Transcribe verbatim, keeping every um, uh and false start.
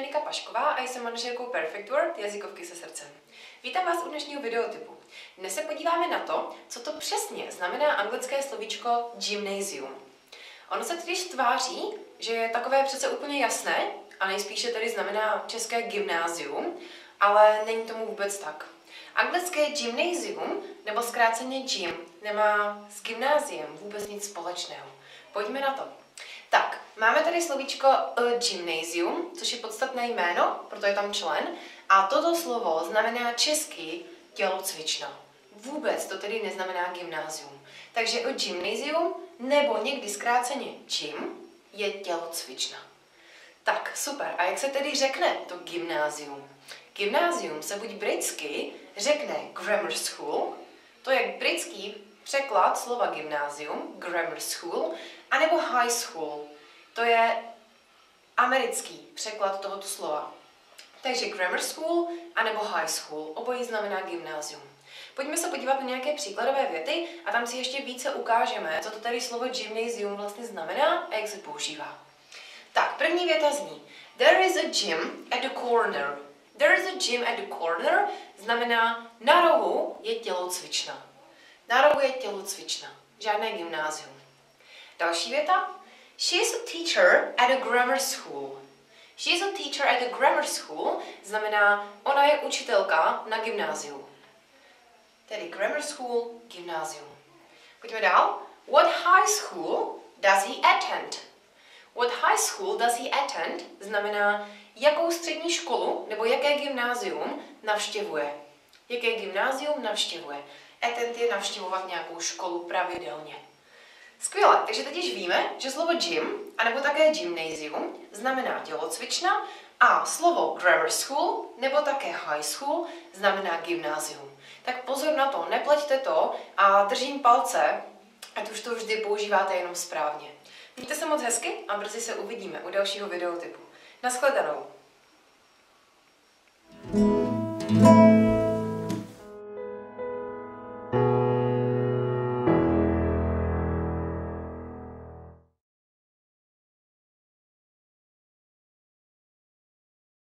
Monika Pašková a jsem manažerkou Perfect Word, jazykovky se srdcem. Vítám vás u dnešního videotypu. Dnes se podíváme na to, co to přesně znamená anglické slovíčko gymnasium. Ono se totiž tváří, že je takové přece úplně jasné a nejspíše tedy znamená české gymnázium, ale není tomu vůbec tak. Anglické gymnasium, nebo zkráceně gym, nemá s gymnáziem vůbec nic společného. Pojďme na to. Tak, máme tady slovíčko a gymnasium, což je podstatné jméno, proto je tam člen, a toto slovo znamená česky tělocvična. Vůbec to tedy neznamená gymnázium. Takže o gymnasium, nebo někdy zkráceně gym, je tělocvična. Tak, super. A jak se tedy řekne to gymnázium? Gymnázium se buď britsky řekne grammar school, to je britský překlad slova gymnázium, grammar school, anebo high school, to je americký překlad tohoto slova. Takže grammar school anebo high school, obojí znamená gymnázium. Pojďme se podívat na nějaké příkladové věty a tam si ještě více ukážeme, co to tady slovo gymnasium vlastně znamená a jak se používá. Tak, první věta zní: There is a gym at the corner. There is a gym at the corner znamená na rohu je tělocvična. Na rohu je tělocvična, žádné gymnázium. Další věta. She is a teacher at a grammar school. She is a teacher at a grammar school znamená ona je učitelka na gymnáziu. Tedy grammar school, gymnázium. Pojďme dál. What high school does he attend? What high school does he attend znamená jakou střední školu nebo jaké gymnázium navštěvuje. Jaké gymnázium navštěvuje. Attend je navštěvovat nějakou školu pravidelně. Skvěle, takže teď již víme, že slovo gym, anebo také gymnasium, znamená tělocvična a slovo grammar school, nebo také high school, znamená gymnázium. Tak pozor na to, nepleťte to a držím palce, ať už to vždy používáte jenom správně. Mějte se moc hezky a brzy se uvidíme u dalšího videotypu. Naschledanou.